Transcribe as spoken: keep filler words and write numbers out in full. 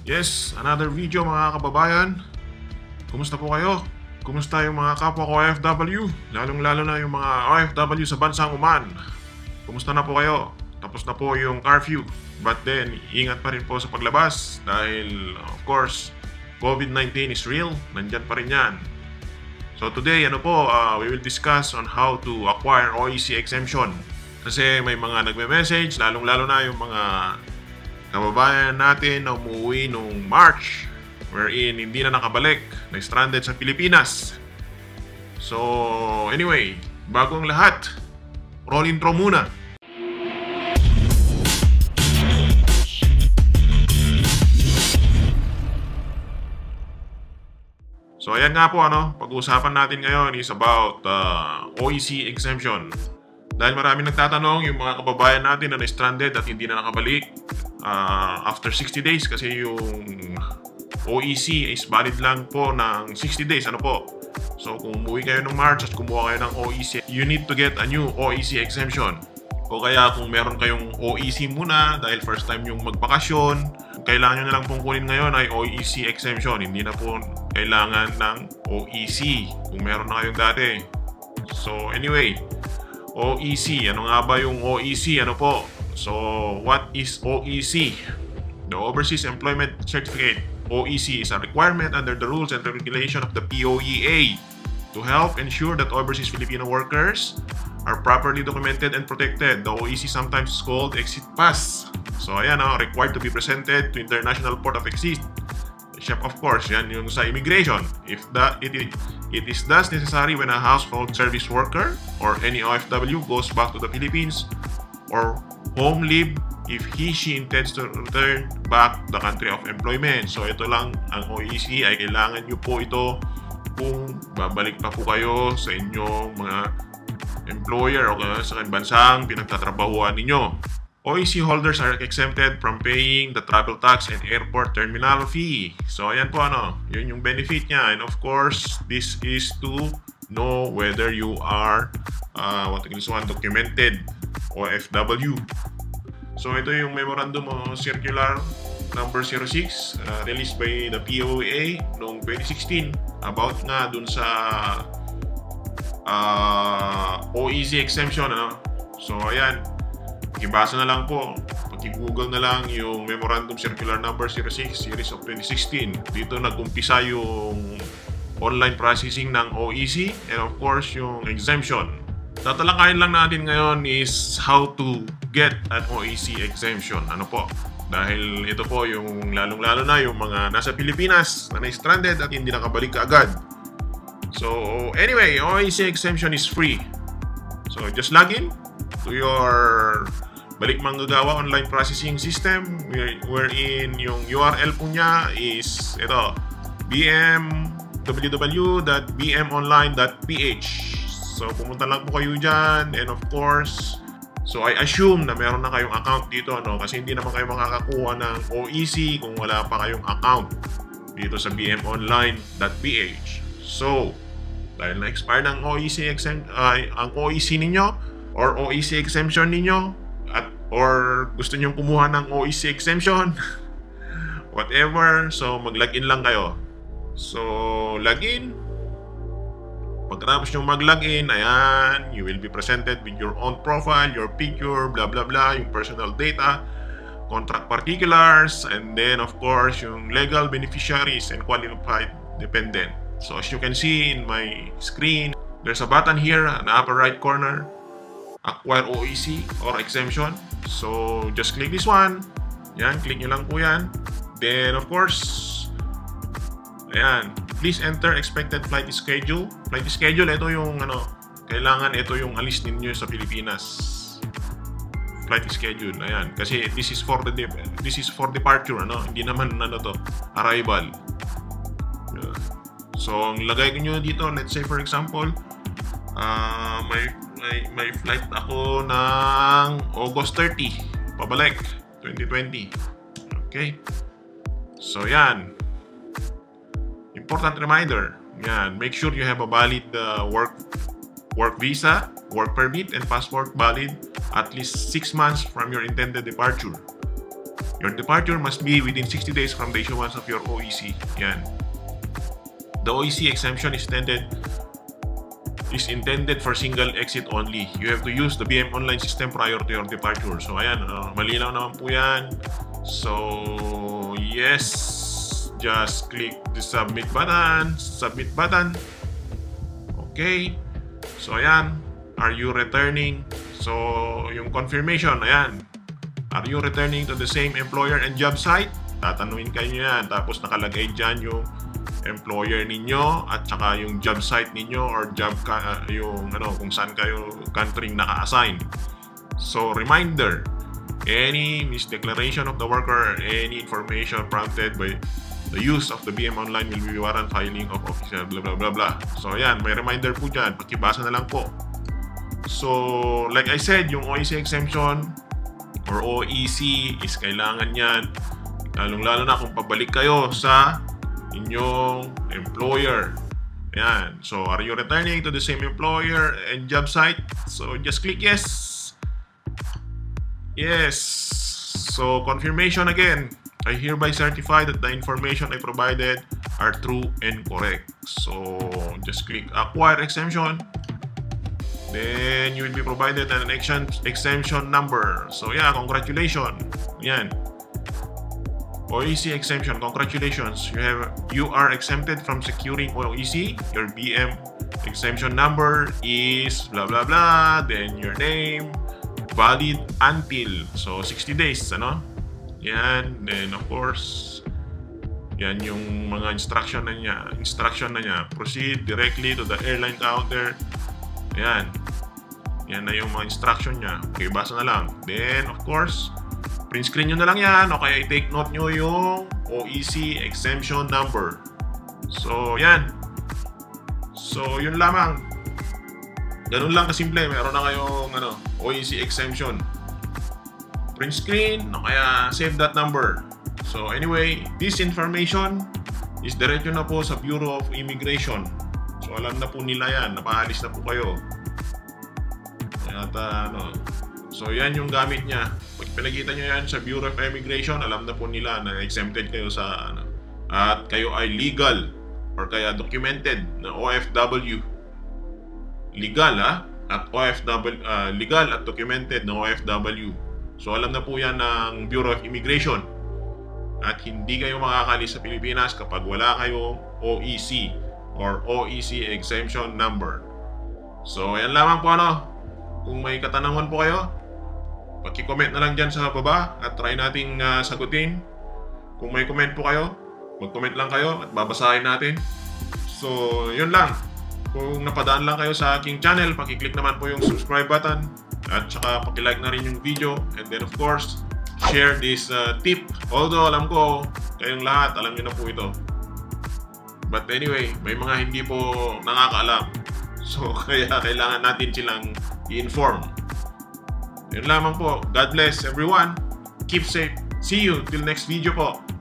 Yes, another video mga kababayan. Kumusta po kayo? Kumusta yung mga kapwa ko O F W? Lalong-lalo na yung mga O F W sa bansang Oman. Kumusta na po kayo? Tapos na po yung curfew. But then, ingat pa rin po sa paglabas dahil, of course, COVID nineteen is real. Nandyan pa rin yan. So today, ano po, uh, we will discuss on how to acquire O E C Exemption. Kasi may mga nagme-message, lalong-lalo na yung mga kababayan natin na umuwi nung March, wherein hindi na nakabalik, na stranded sa Pilipinas. So, anyway, bago ang lahat, roll intro muna. So, ayan nga po, ano, pag-uusapan natin ngayon is about uh, O E C Exemption. Dahil marami nagtatanong yung mga kababayan natin na na-stranded at hindi na nakabalik uh, after sixty days, kasi yung O E C is valid lang po ng sixty days. Ano po? So kung umuwi kayo ng March at kumuha kayo ng O E C, you need to get a new O E C exemption. O kaya kung meron kayong O E C muna dahil first time yung magbakasyon, kailangan nyo na lang pong kunin ngayon ay O E C exemption. Hindi na po kailangan ng O E C kung meron na kayong dati. So anyway, O E C. Ano nga ba yung O E C? Ano po? So, what is O E C? The Overseas Employment Certificate O E C is a requirement under the rules and regulation of the P O E A to help ensure that overseas Filipino workers are properly documented and protected. The O E C sometimes is called exit pass. So, ayan, oh, required to be presented to International Port of Exit. Except, of course, yan yung sa immigration. If that it, it, it is thus necessary when a household service worker or any O F W goes back to the Philippines or home leave if he she intends to return back to the country of employment. So ito lang ang O E C, ay kailangan nyo po ito kung babalik pa po kayo sa inyong mga employer o sa bansang pinagtatrabahuan ninyo. O E C holders are exempted from paying the travel tax and airport terminal fee. So ayan po, ano, yun yung benefit niya. And of course, this is to know whether you are uh, what is one documented O F W. So ito yung Memorandum of Circular number zero six uh, released by the P O E A noong twenty sixteen about nga dun sa uh, O E C exemption, ano? So ayan, ibasa na lang po, pag-google na lang yung Memorandum Circular number zero six series of twenty sixteen. Dito nag-umpisa yung online processing ng O E C and of course yung exemption. Tatalakayin lang natin ngayon is how to get an O E C exemption. Ano po? Dahil ito po yung lalong-lalo na yung mga nasa Pilipinas na na-stranded at hindi nakabalik kaagad. So anyway, O E C exemption is free. So just log in to your balik manggagawa online processing system, wherein yung U R L po niya is ito, b m w w w dot b m online dot p h. So pumunta lang po kayo dyan, and of course, so I assume na meron na kayong account dito, ano, kasi hindi naman kayo makakakuha ng O E C kung wala pa kayong account dito sa b m online dot p h. So dahil na-expire ng O E C exempt, uh, ang O E C ninyo or O E C exemption ninyo, at or gusto niyo kumuha ng O E C exemption whatever, so mag-login lang kayo. So login. Pagkatapos nyo mag-login, ayan, you will be presented with your own profile, your picture, blah blah blah, yung personal data, contract particulars, and then of course yung legal beneficiaries and qualified dependent. So as you can see in my screen, there's a button here in the upper right corner, acquire O E C or exemption. So just click this one. Yan, click nyo lang po yan. Then of course, ayan, please enter expected flight schedule. Flight schedule, ito yung ano, kailangan ito yung alis ninyo sa Pilipinas. Flight schedule, ayan, kasi this is for the this is for departure, ano, hindi naman ano to, arrival. So ang lagay ko nyo dito, let's say for example, uh, may, may may flight ako ng August thirty, pabalik twenty twenty. Okay, so yan. Important reminder, yan, make sure you have a valid uh, work work visa, work permit, and passport valid at least six months from your intended departure. Your departure must be within sixty days from the issuance of your O E C. Yan. The O E C exemption is intended is intended for single exit only. You have to use the B M online system prior to your departure. So ayan, uh, malinaw naman po yan. So yes, just click the submit button. Submit button. Okay. So ayan, are you returning? So yung confirmation, ayan. Are you returning to the same employer and job site? Tatanungin kayo yan. Tapos nakalagay dyan yung employer ninyo at saka yung job site ninyo or job ka, uh, yung ano kung saan kayo country naka-assign. So reminder, any misdeclaration of the worker or any information prompted by the use of the B M online will be warrant filing of official blah blah blah blah. So ayan, may reminder po dyan, pakibasa na lang po. So like I said, yung O E C exemption or O E C is kailangan yan lalong lalo na kung pabalik kayo sa inyong employer. Ayan. So, are you returning to the same employer and job site? So, just click yes. Yes. So, confirmation again. I hereby certify that the information I provided are true and correct. So, just click acquire exemption. Then, you will be provided an exemption number. So, yeah, congratulations. Ayan. O E C exemption, congratulations. You have you are exempted from securing O E C. Your B M exemption number is blah blah blah. Then your name, valid until so sixty days, ano? Yan. Then of course, yan yung mga instruction na niya. Instruction na niya. Proceed directly to the airline counter. Yan. Yan na yung mga instruction niya. Okay, basa na lang. Then of course, print screen nyo na lang yan o kaya i-take note nyo yung O E C exemption number. So, yan. So, yun lamang. Ganun lang kasimple. Meron na kayong ano, O E C exemption. Print screen o kaya save that number. So, anyway, this information is diretso na po sa Bureau of Immigration. So, alam na po nila yan. Napaalis na po kayo. At ano... So, yan yung gamit niya. Pag pinakita nyo yan sa Bureau of Immigration, alam na po nila na exempted kayo sa ano. At kayo ay legal or kaya documented na O F W. Legal, ha? At O F W, uh, legal at documented na O F W. So, alam na po yan ng Bureau of Immigration. At hindi kayo makakalis sa Pilipinas kapag wala kayong O E C or O E C exemption number. So, yan lamang po ano. Kung may katanungan po kayo, paki-comment na lang dyan sa baba at try nating uh, sagutin. Kung may comment po kayo, mag-comment lang kayo at babasahin natin. So, yun lang. Kung napadaan lang kayo sa aking channel, paki-click naman po yung subscribe button at saka paki-like na rin yung video. And then of course, share this uh, tip. Although alam ko, kayong lahat, alam nyo na po ito. But anyway, may mga hindi po nakakaalam. So, kaya kailangan natin silang i-inform. Yun lamang po. God bless everyone. Keep safe. See you till next video po.